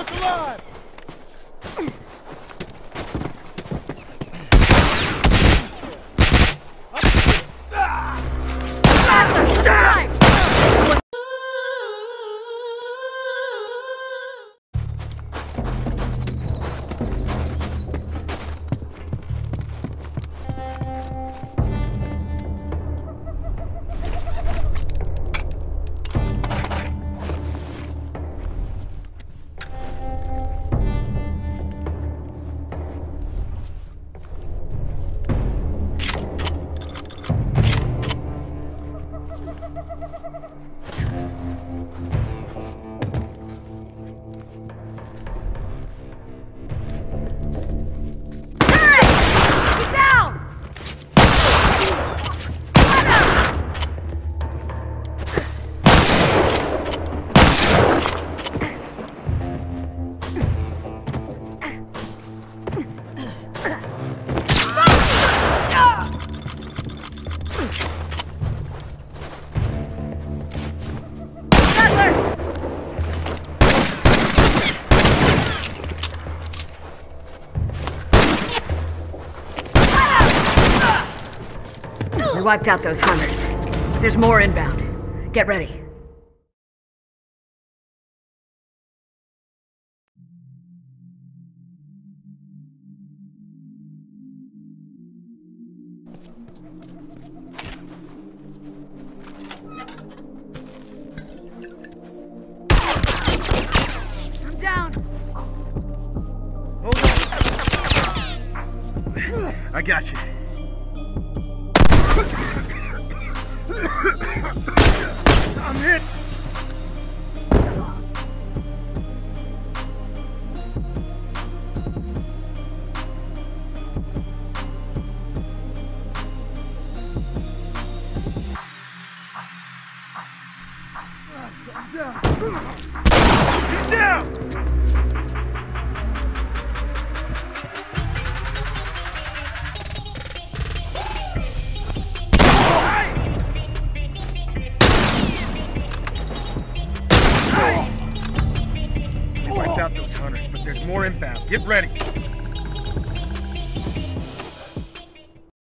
Look alive! We wiped out those hunters. There's more inbound. Get ready. I'm down. Hold on. I got you. I'm hit! Get down! Wiped out those hunters, but there's more inbound. Get ready.